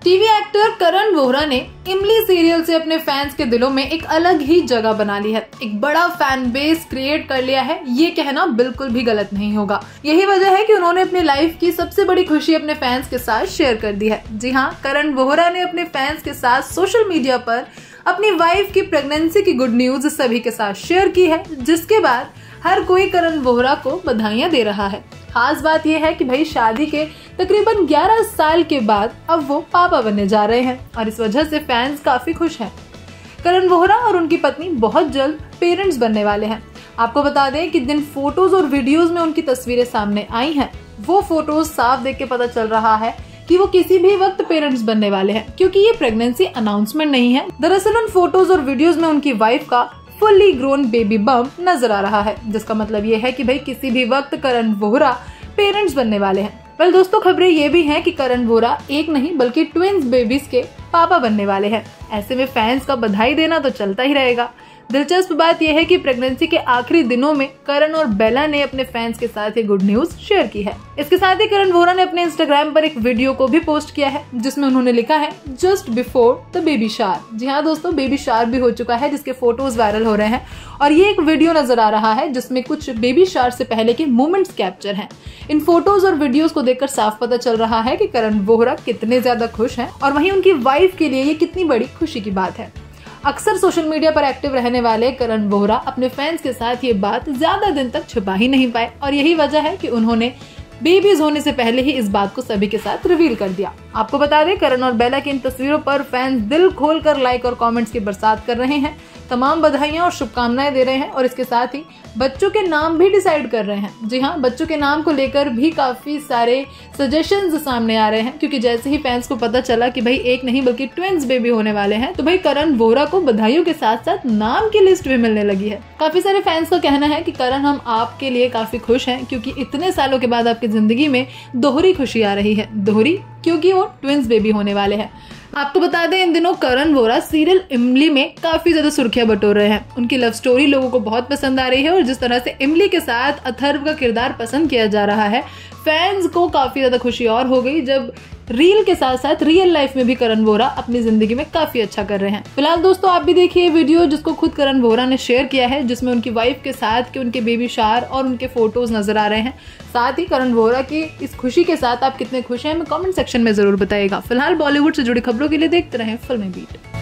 TV actor करण वोहरा ने इमली serial से अपने फैंस के दिलों में एक अलग ही जगह बना ली है, एक बड़ा फैन बेस क्रिएट कर लिया है। ये कहना बिल्कुल भी गलत नहीं होगा। यही वजह है कि उन्होंने अपनी लाइफ की सबसे बड़ी खुशी अपने फैंस के साथ शेयर कर दी है। जी हाँ, करण वोहरा ने अपने फैंस के साथ सोशल मीडिया पर अपनी वाइफ की प्रेगनेंसी की गुड न्यूज सभी के साथ शेयर की है, जिसके बाद हर कोई करण वोहरा को बधाइयां दे रहा है। खास बात यह है कि भाई शादी के तकरीबन 11 साल के बाद अब वो पापा बनने जा रहे हैं और इस वजह से फैंस काफी खुश हैं। करण वोहरा और उनकी पत्नी बहुत जल्द पेरेंट्स बनने वाले हैं। आपको बता दें कि जिन फोटोज और वीडियोस में उनकी तस्वीरें सामने आई हैं, वो फोटोज साफ देख के पता चल रहा है कि वो किसी भी वक्त पेरेंट्स बनने वाले हैं, क्योंकि ये प्रेगनेंसी अनाउंसमेंट नहीं है। दरअसल उन फोटोज और वीडियोज में उनकी वाइफ का फुल्ली ग्रोन बेबी बम्प नजर आ रहा है, जिसका मतलब ये है कि भाई किसी भी वक्त करण वोहरा पेरेंट्स बनने वाले हैं। वेल दोस्तों, खबरें ये भी हैं कि करण वोहरा एक नहीं बल्कि ट्विंस बेबीज के पापा बनने वाले हैं। ऐसे में फैंस का बधाई देना तो चलता ही रहेगा। दिलचस्प बात यह है कि प्रेगनेंसी के आखिरी दिनों में करण और बेला ने अपने फैंस के साथ ये गुड न्यूज शेयर की है। इसके साथ ही करण वोहरा ने अपने इंस्टाग्राम पर एक वीडियो को भी पोस्ट किया है, जिसमें उन्होंने लिखा है just before the baby shower. जी हाँ दोस्तों, बेबी शावर भी हो चुका है, जिसके फोटोज वायरल हो रहे हैं और ये एक वीडियो नजर आ रहा है जिसमें कुछ बेबी शावर से पहले के मोमेंट्स कैप्चर हैं। इन फोटोज और वीडियोस को देखकर साफ पता चल रहा है कि करण वोहरा कितने ज्यादा खुश हैं और वहीं उनकी वाइफ के लिए ये कितनी बड़ी खुशी की बात है। अक्सर सोशल मीडिया पर एक्टिव रहने वाले करण वोहरा अपने फैंस के साथ ये बात ज्यादा दिन तक छुपा ही नहीं पाए और यही वजह है कि उन्होंने बेबीज होने से पहले ही इस बात को सभी के साथ रिवील कर दिया। आपको बता दें, करण और बेला की इन तस्वीरों पर फैंस दिल खोलकर लाइक और कमेंट्स की बरसात कर रहे हैं, तमाम बधाइयां और शुभकामनाएं दे रहे हैं और इसके साथ ही बच्चों के नाम भी डिसाइड कर रहे हैं। जी हाँ, बच्चों के नाम को लेकर भी काफी सारे सजेशंस सामने आ रहे हैं, क्योंकि जैसे ही फैंस को पता चला कि भाई एक नहीं बल्कि ट्विंस बेबी होने वाले हैं, तो भाई करण वोहरा को बधाइयों के साथ साथ नाम की लिस्ट भी मिलने लगी है। काफी सारे फैंस का कहना है कि करण, हम आपके लिए काफी खुश हैं, क्योंकि इतने सालों के बाद आपकी जिंदगी में दोहरी खुशी आ रही है। दोहरी क्योंकि वो ट्विंस बेबी होने वाले हैं। आपको बता दें, इन दिनों करण वोहरा सीरियल इमली में काफी ज्यादा सुर्खियां बटोर रहे हैं। उनकी लव स्टोरी लोगों को बहुत पसंद आ रही है और जिस तरह से इमली के साथ अथर्व का किरदार पसंद किया जा रहा है, फैंस को काफी ज्यादा खुशी और हो गई जब रील के साथ साथ रियल लाइफ में भी करण वोहरा अपनी जिंदगी में काफी अच्छा कर रहे हैं। फिलहाल दोस्तों, आप भी देखिए वीडियो जिसको खुद करण वोहरा ने शेयर किया है, जिसमें उनकी वाइफ के साथ के उनके बेबी शावर और उनके फोटोज नजर आ रहे हैं। साथ ही करण वोहरा की इस खुशी के साथ आप कितने खुश हैं, हमें कमेंट सेक्शन में जरूर बताइएगा। फिलहाल बॉलीवुड से जुड़ी खबरों के लिए देखते रहें फिल्मी बीट।